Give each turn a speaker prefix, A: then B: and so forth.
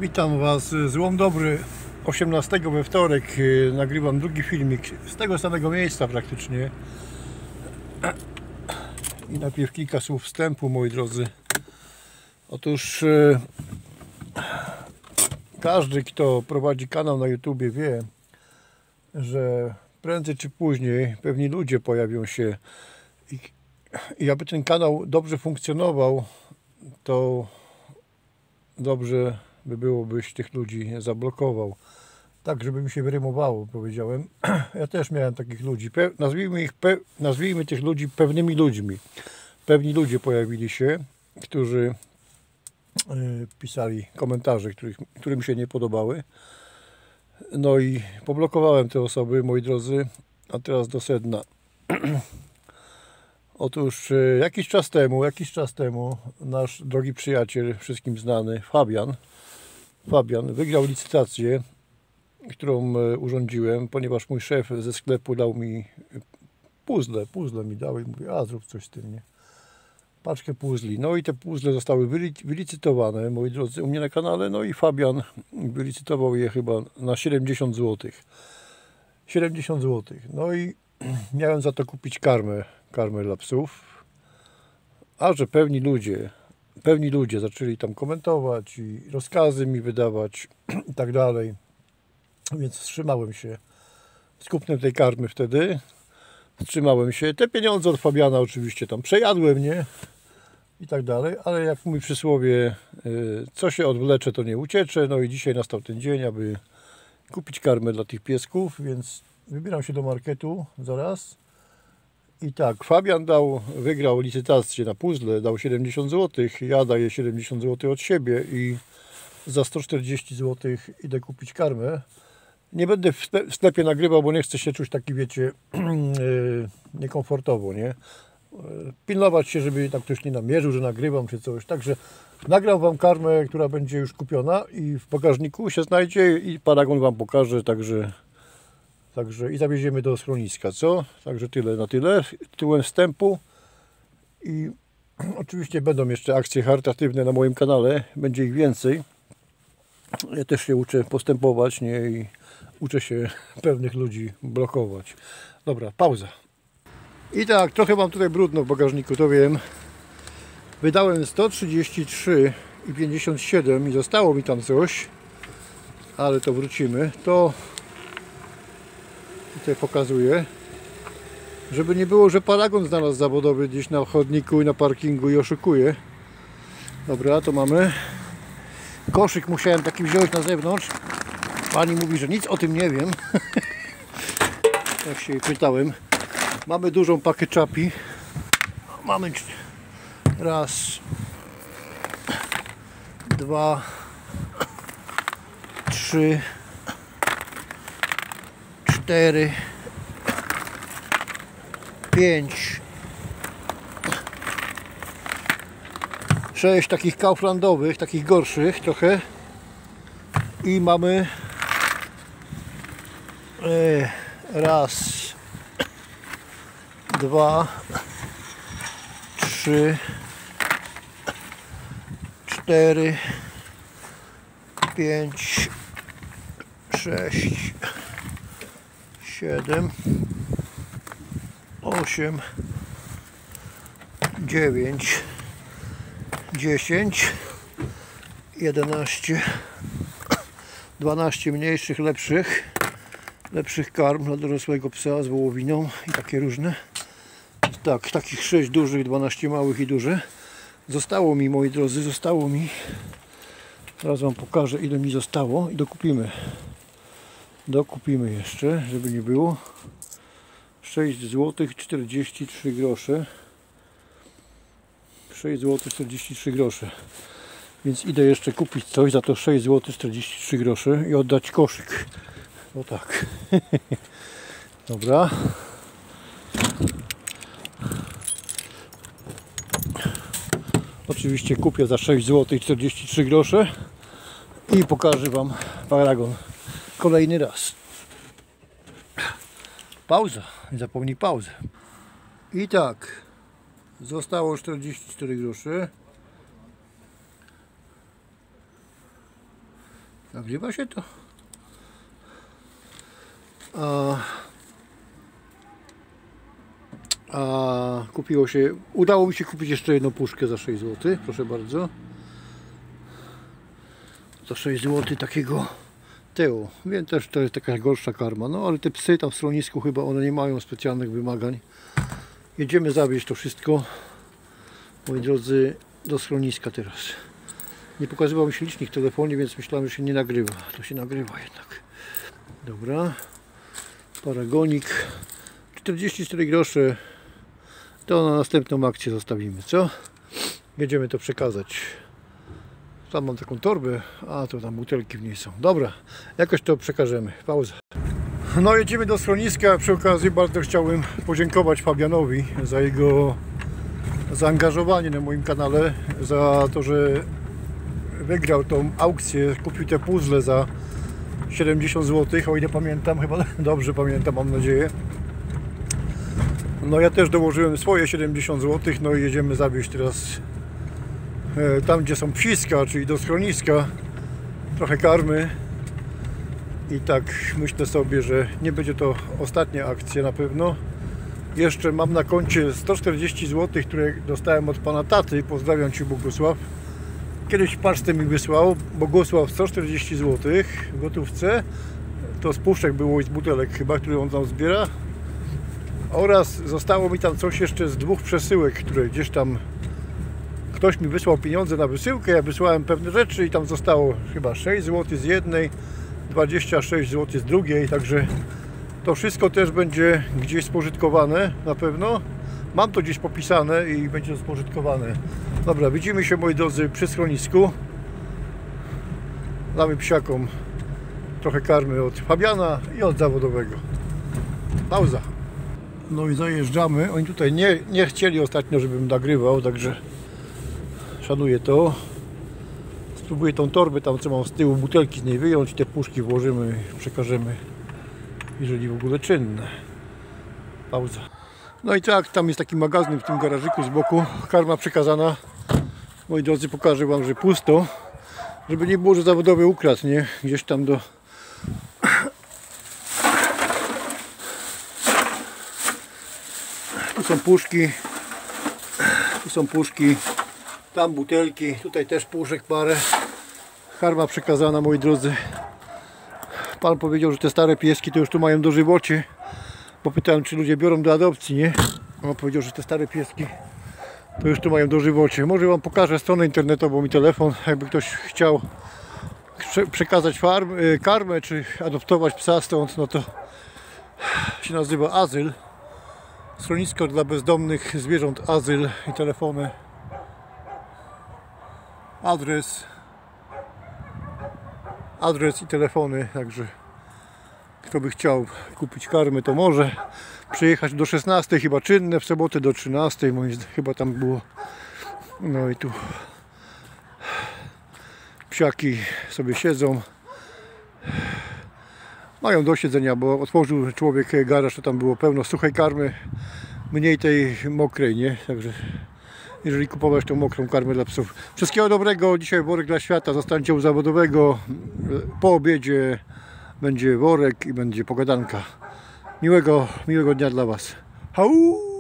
A: Witam Was, złom dobry. 18 we wtorek nagrywam drugi filmik z tego samego miejsca praktycznie. I najpierw kilka słów wstępu, moi drodzy. Otóż każdy, kto prowadzi kanał na YouTube, wie, że prędzej czy później pewni ludzie pojawią się i aby ten kanał dobrze funkcjonował, to dobrze by było, byś tych ludzi zablokował. Tak, żeby mi się wyrymowało, powiedziałem. Ja też miałem takich ludzi. Nazwijmy tych ludzi pewnymi ludźmi. Pewni ludzie pojawili się, którzy pisali komentarze, które mi się nie podobały. No i poblokowałem te osoby, moi drodzy. A teraz do sedna. Otóż jakiś czas temu nasz drogi przyjaciel, wszystkim znany, Fabian wygrał licytację, którą urządziłem, ponieważ mój szef ze sklepu dał mi puzzle mi dał i mówi, a zrób coś z tym, nie? Paczkę puzli. No i te puzzle zostały wylicytowane, moi drodzy, u mnie na kanale, no i Fabian wylicytował je chyba na 70 zł. 70 zł. No i miałem za to kupić karmę dla psów, a że pewni ludzie zaczęli tam komentować i rozkazy mi wydawać i tak dalej, więc wstrzymałem się z kupnem tej karmy wtedy. Wstrzymałem się. Te pieniądze od Fabiana oczywiście tam przejadłem, nie? I tak dalej, ale jak mówi przysłowie, co się odwlecze, to nie uciecze. No i dzisiaj nastał ten dzień, aby kupić karmę dla tych piesków, więc wybieram się do marketu zaraz. I tak, Fabian wygrał licytację na puzzle, dał 70 zł, ja daję 70 zł od siebie i za 140 zł idę kupić karmę. Nie będę w sklepie nagrywał, bo nie chcę się czuć taki, wiecie, niekomfortowo, nie? Pilnować się, żeby tam ktoś nie namierzył, że nagrywam czy coś. Także nagram Wam karmę, która będzie już kupiona i w bagażniku się znajdzie i paragon Wam pokaże, także i zawieziemy do schroniska, co? Także tyle tytułem wstępu. I oczywiście będą jeszcze akcje charytatywne na moim kanale, będzie ich więcej. Ja też się uczę postępować, nie? I uczę się pewnych ludzi blokować. Dobra, pauza. I tak, trochę mam tutaj brudno w bagażniku, to wiem. Wydałem 133,57 i zostało mi tam coś, ale to wrócimy. To tutaj pokazuję, żeby nie było, że paragon znalazł zawodowy gdzieś na chodniku i na parkingu i oszukuje. Dobra, to mamy. Koszyk musiałem taki wziąć na zewnątrz. Pani mówi, że nic o tym nie wiem. Jak się jej pytałem. Mamy dużą pakę czapi. Mamy raz, dwa, trzy, cztery, 5, 6 takich kauflandowych, takich gorszych trochę i mamy raz, dwa, trzy, cztery, 5, 6, 7, 8, 9, 10, 11, 12 mniejszych, lepszych karm dla dorosłego psa z wołowiną i takie różne. Tak, takich 6 dużych, 12 małych i duże. Zostało mi, moi drodzy, teraz Wam pokażę, ile mi zostało i dokupimy jeszcze, żeby nie było. 6 zł 43 grosze. 6 zł 43 grosze. Więc idę jeszcze kupić coś za to 6 zł 43 grosze i oddać koszyk. O tak. Dobra. Oczywiście kupię za 6 zł 43 grosze i pokażę Wam paragon kolejny raz. Pauza, nie zapomnij pauzy. I tak, zostało 44 groszy. Nagrywa się to? Udało mi się kupić jeszcze jedną puszkę za 6 zł, proszę bardzo. Za 6 zł takiego Teo. Wiem też, to jest taka gorsza karma, no ale te psy tam w schronisku chyba one nie mają specjalnych wymagań. Jedziemy zawieźć to wszystko, moi drodzy, do schroniska teraz. Nie pokazywał mi się licznik w telefonie, więc myślałem, że się nie nagrywa. To się nagrywa jednak. Dobra. Paragonik. 44 grosze. To na następną akcję zostawimy, co? Jedziemy to przekazać. Tam mam taką torbę, a to tam butelki w niej są. Dobra, jakoś to przekażemy. Pauza. No jedziemy do schroniska. Przy okazji bardzo chciałem podziękować Fabianowi za jego zaangażowanie na moim kanale, za to, że wygrał tą aukcję, kupił te puzzle za 70 zł, o ile pamiętam, chyba dobrze pamiętam, mam nadzieję. No ja też dołożyłem swoje 70 zł, no i jedziemy zawieźć teraz tam, gdzie są psiska, czyli do schroniska, trochę karmy. I tak myślę sobie, że nie będzie to ostatnia akcja na pewno. Jeszcze mam na koncie 140 zł, które dostałem od pana taty. Pozdrawiam Cię, Bogusław. Kiedyś paczkę mi wysłał Bogusław 140 zł w gotówce. To z puszek było i z butelek chyba, które on tam zbiera. Oraz zostało mi tam coś jeszcze z 2 przesyłek, które gdzieś tam ktoś mi wysłał pieniądze na wysyłkę. Ja wysłałem pewne rzeczy i tam zostało chyba 6 zł z jednej, 26 zł z drugiej. Także to wszystko też będzie gdzieś spożytkowane na pewno. Mam to gdzieś popisane i będzie to spożytkowane. Dobra, widzimy się, moi drodzy, przy schronisku. Damy psiakom trochę karmy od Fabiana i od zawodowego. Pauza. No i zajeżdżamy. Oni tutaj nie chcieli ostatnio, żebym nagrywał, także szanuję to. Spróbuję tą torbę tam, co mam z tyłu, butelki z niej wyjąć, te puszki włożymy i przekażemy, jeżeli w ogóle czynne. Pauza. No i tak, tam jest taki magazyn w tym garażyku z boku. Karma przekazana. Moi drodzy, pokażę Wam, że pusto. Żeby nie było, że zawodowy ukradł, nie? Gdzieś tam do... Tu są puszki. Tu są puszki. Tam butelki. Tutaj też puszek parę. Karma przekazana, moi drodzy. Pan powiedział, że te stare pieski to już tu mają dożywocie. Bo pytałem, czy ludzie biorą do adopcji, nie? On powiedział, że te stare pieski to już tu mają dożywocie. Może Wam pokażę stronę internetową i telefon, jakby ktoś chciał przekazać karmę, czy adoptować psa stąd, no to się nazywa Azyl. Schronisko dla bezdomnych zwierząt Azyl i telefony. Adres i telefony, także kto by chciał kupić karmy, to może przyjechać do 16, chyba czynne, w sobotę do 13, chyba tam było. No i tu psiaki sobie siedzą. Mają do siedzenia, bo otworzył człowiek garaż, to tam było pełno suchej karmy, mniej tej mokrej, nie? Także jeżeli kupować tą mokrą karmę dla psów. Wszystkiego dobrego, dzisiaj worek dla świata, zostańcie u zawodowego. Po obiedzie będzie worek i będzie pogadanka. Miłego dnia dla Was. Hau!